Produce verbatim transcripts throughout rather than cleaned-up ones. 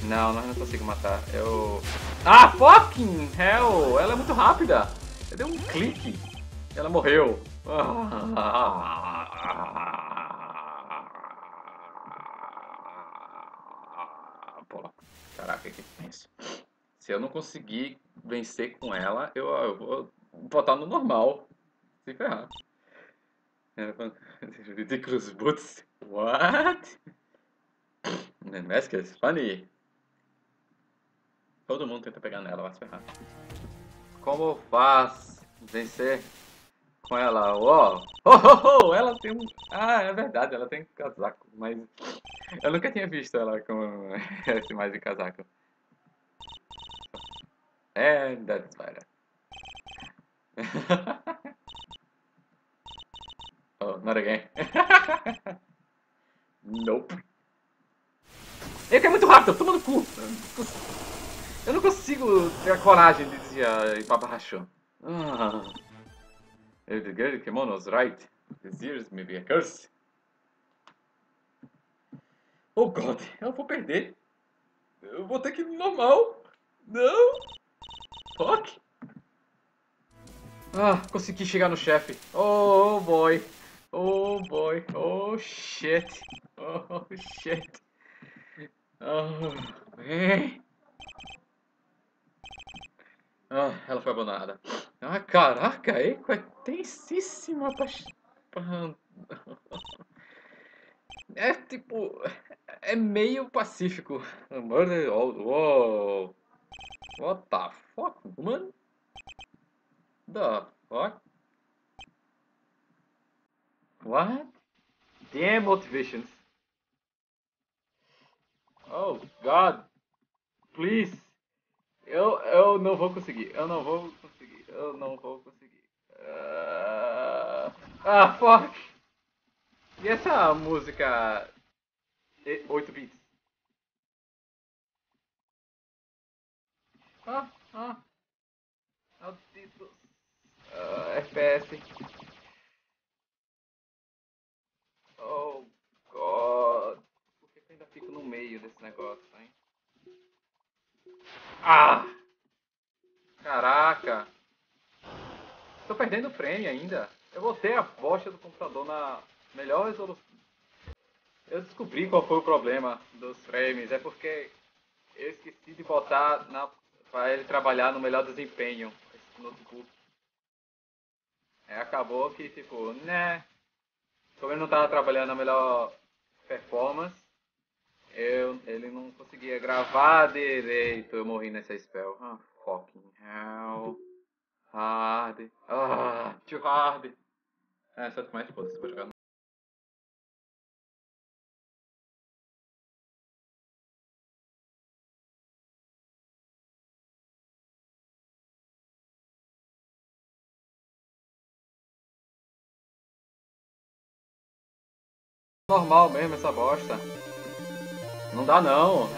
Não, nós não conseguimos matar. Eu... Ah, fucking hell! Ela é muito rápida. Eu dei um clique. Ela morreu. Pô, caraca, que tenso. Se eu não conseguir vencer com ela, eu, eu vou botar no normal. Se ferrar. Ridiculous boots. What? Mask is funny. Todo mundo tenta pegar nela, vai se ferrar. Como faz vencer com ela? Oh, oh, oh, oh, ela tem um... Ah, é verdade, ela tem casaco, mas eu nunca tinha visto ela com esse mais de casaco. É, that's better. Oh, not again. Nope. Ele é muito rápido, toma no cu. Eu não consigo ter a coragem de dizer Babarachon. Ah. The girl kimono's right. These years may be a curse. Oh god, eu vou perder. Eu vou ter que ir no normal. Não. Fuck. Ah, consegui chegar no chefe. Oh boy. Oh boy. Oh shit. Oh shit. Oh, man. Ah, ela foi abandonada. Ah, caraca, Eiko é tensíssima pra... É tipo... É meio pacífico. Murder... Whoa. What the fuck, woman? The fuck? What? Damn motivations. Oh, God. Please. Eu, eu não vou conseguir. Eu não vou conseguir. Eu não vou conseguir. Uh... Ah, fuck. E essa música oito bits? Ah, ah. Malditos. Uh, F P S. Oh, God. Por que eu ainda fico no meio desse negócio, hein? Ah! Caraca. Tô perdendo frame ainda. Eu botei a bosta do computador na melhor resolução. Eu descobri qual foi o problema dos frames. É porque eu esqueci de botar na... pra ele trabalhar no melhor desempenho. Esse notebook. É, acabou que, tipo, né? Como ele não tava trabalhando na melhor performance, eu, ele não conseguia gravar direito. Eu morri nessa spell. Ah, fucking hell. Hard. Ah, too hard. É, só que mais foda-se, vou jogar. Normal mesmo essa bosta. Não dá não.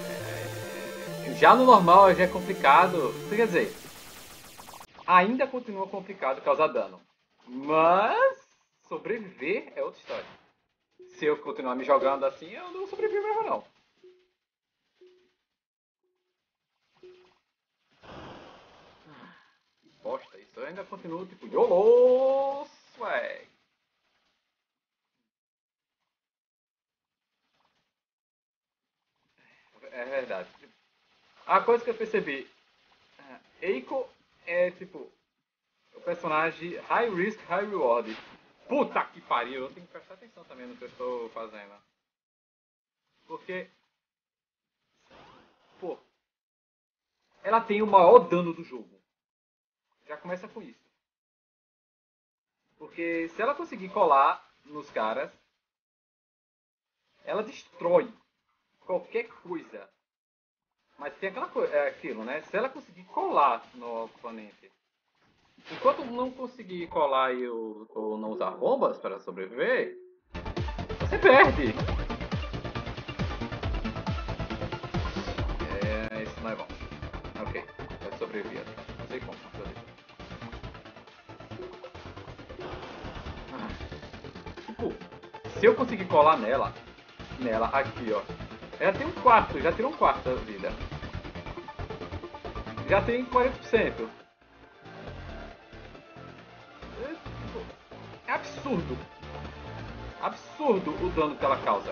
Já no normal já é complicado. Quer dizer, ainda continua complicado causar dano. Mas sobreviver é outra história. Se eu continuar me jogando assim, eu não sobrevivo mesmo não. Que bosta isso. Eu ainda continuo tipo YOLO swag. É verdade. A coisa que eu percebi, Eiko é tipo o personagem high risk, high reward. Puta que pariu, eu tenho que prestar atenção também no que eu estou fazendo. Porque, pô, ela tem o maior dano do jogo. Já começa com isso. Porque se ela conseguir colar nos caras, ela destrói qualquer coisa. Mas tem aquela coisa, é aquilo, né? Se ela conseguir colar no oponente, enquanto não conseguir colar e ou, ou não usar bombas para sobreviver, você perde. É, isso não é bom. Ok, eu sobrevivi. Não sei como, mas beleza. Ah, tipo, se eu conseguir colar nela, nela aqui, ó, Já tem um quarto, já tirou um quarto da vida. Já tem quarenta por cento. É absurdo. Absurdo o dano que ela causa.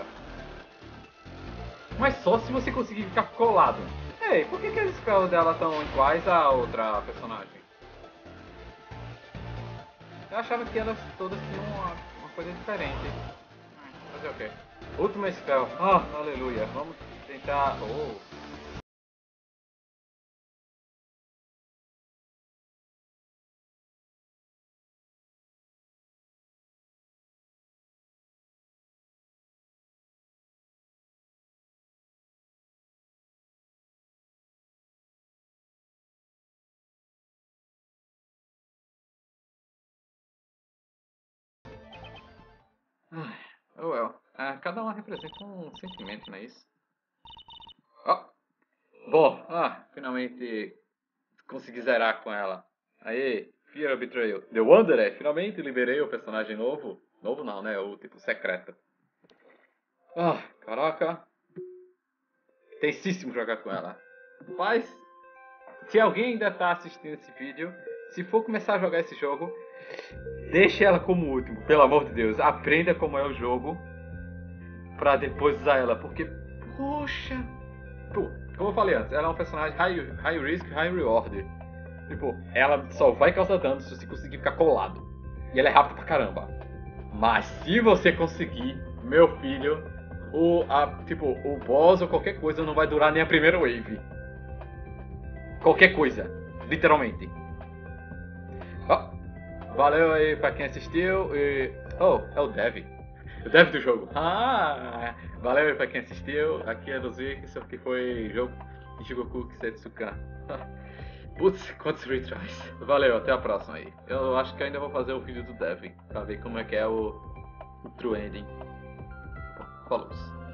Mas só se você conseguir ficar colado. Ei, por que, que as spells dela estão iguais à outra personagem? Eu achava que elas todas tinham uma, uma coisa diferente. Hum, fazer o quê? Última spell. Ah, aleluia. Vamos tentar... Oh. Ai, oh well. Ah, cada uma representa um sentimento, não é isso? Ó. Bom, ah, finalmente consegui zerar com ela. Aê, Fear of Betrayal. The Wanderer, finalmente liberei o personagem novo. Novo não, né? O tipo secreto. Ah, caraca. Tensíssimo jogar com ela. Mas, se alguém ainda tá assistindo esse vídeo, se for começar a jogar esse jogo, deixe ela como último, pelo amor de Deus. Aprenda como é o jogo pra depois usar ela, porque, poxa... Pô, como eu falei antes, ela é um personagem high, high risk, high reward. Tipo, ela só vai causar dano se você conseguir ficar colado. E ela é rápida pra caramba. Mas se você conseguir, meu filho, o, a, tipo, o boss ou qualquer coisa não vai durar nem a primeira wave. Qualquer coisa, literalmente. Oh, valeu aí pra quem assistiu e... Oh, é o Dev. O Dev do jogo. Ah, valeu aí pra quem assistiu. Aqui é Luzi, isso aqui foi jogo de Shigoku Kisetsukan. Putz, quantos retries. Valeu, até a próxima aí. Eu acho que ainda vou fazer o vídeo do Dev pra ver como é que é o, o True Ending. Falou.